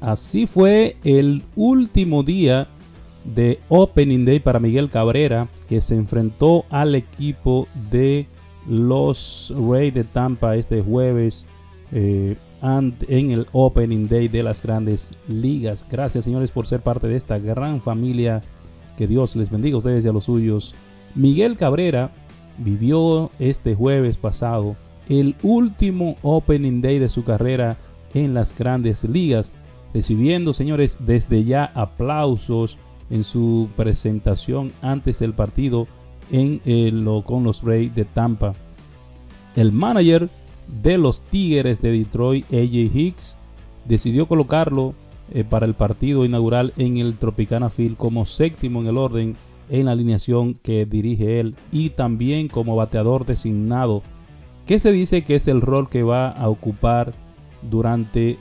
Así fue el último día de Opening Day para Miguel Cabrera, que se enfrentó al equipo de los Rays de Tampa este jueves en el Opening Day de las Grandes Ligas. Gracias, señores, por ser parte de esta gran familia. Que Dios les bendiga a ustedes y a los suyos. Miguel Cabrera vivió este jueves pasado el último Opening Day de su carrera en las Grandes Ligas, recibiendo, señores, desde ya aplausos en su presentación antes del partido con los Rays de Tampa. El manager de los Tigres de Detroit, A.J. Hicks, decidió colocarlo para el partido inaugural en el Tropicana Field como séptimo en el orden en la alineación que dirige él, y también como bateador designado, que se dice que es el rol que va a ocupar durante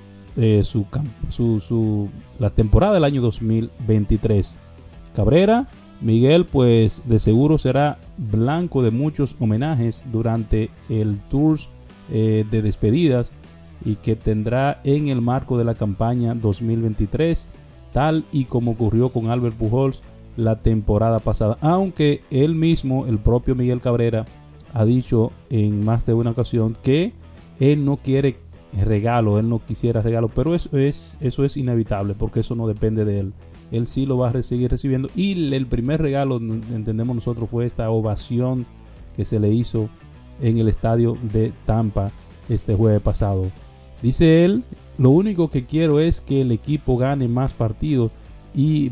la temporada del año 2023. Cabrera, Miguel, pues de seguro será blanco de muchos homenajes durante el tour de despedidas y que tendrá en el marco de la campaña 2023, tal y como ocurrió con Albert Pujols la temporada pasada, aunque él mismo, el propio Miguel Cabrera, ha dicho en más de una ocasión que él no quiere regalo, él no quisiera regalo, pero eso es inevitable, porque eso no depende de él. Él sí lo va a seguir recibiendo, y el primer regalo, entendemos nosotros, fue esta ovación que se le hizo en el estadio de Tampa este jueves pasado. Dice él: lo único que quiero es que el equipo gane más partidos y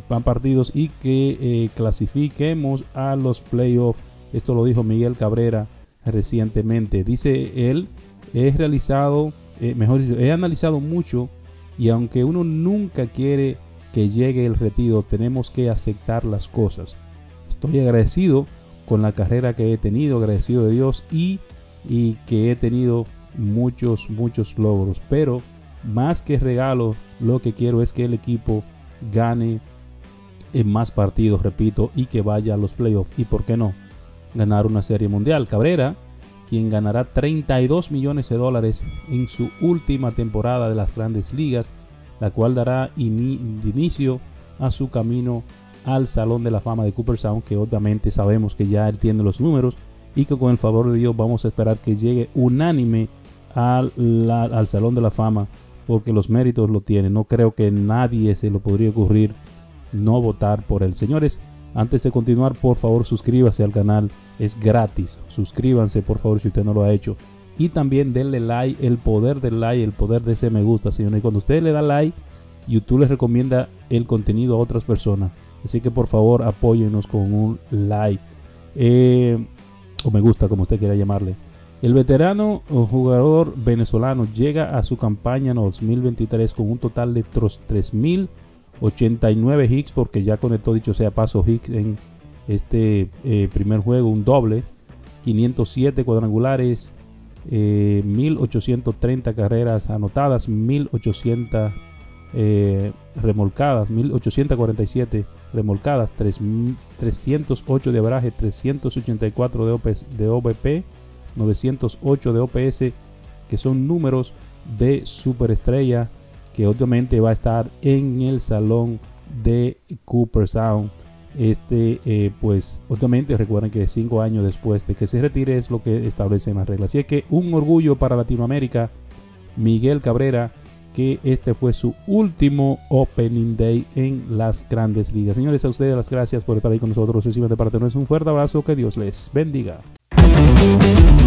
que clasifiquemos a los playoffs. Esto lo dijo Miguel Cabrera recientemente. Dice él: he analizado mucho, y aunque uno nunca quiere que llegue el retiro, tenemos que aceptar las cosas. Estoy agradecido con la carrera que he tenido, agradecido de Dios y que he tenido muchos logros, pero más que regalo, lo que quiero es que el equipo gane en más partidos, repito, y que vaya a los playoffs, y por qué no, ganar una serie mundial. Cabrera, quien ganará $32 millones en su última temporada de las Grandes Ligas, la cual dará inicio a su camino al Salón de la Fama de Cooperstown, que obviamente sabemos que ya él tiene los números, y que con el favor de Dios vamos a esperar que llegue unánime al Salón de la Fama, porque los méritos lo tiene. No creo que nadie se lo podría ocurrir no votar por él. Señores, antes de continuar, por favor suscríbase al canal, es gratis. Suscríbanse, por favor, si usted no lo ha hecho, y también denle like. El poder del like, el poder de ese me gusta, señores. Y cuando usted le da like, YouTube les recomienda el contenido a otras personas, así que por favor apóyennos con un like o me gusta, como usted quiera llamarle. El veterano jugador venezolano llega a su campaña en 2023 con un total de 3.089 hits, porque ya conectó, dicho sea paso, hits en este primer juego, un doble, 507 cuadrangulares, 1.830 carreras anotadas, 1.800 remolcadas, 1.847 remolcadas, 308 de average, 384 de OBP, 908 de OPS, que son números de superestrella, que obviamente va a estar en el Salón de Cooperstown. Pues obviamente recuerden que 5 años después de que se retire es lo que establecen las reglas. Así es que un orgullo para Latinoamérica, Miguel Cabrera, que este fue su último Opening Day en las Grandes Ligas. Señores, a ustedes las gracias por estar ahí con nosotros. Reciban de parte de nosotros un fuerte abrazo. Que Dios les bendiga.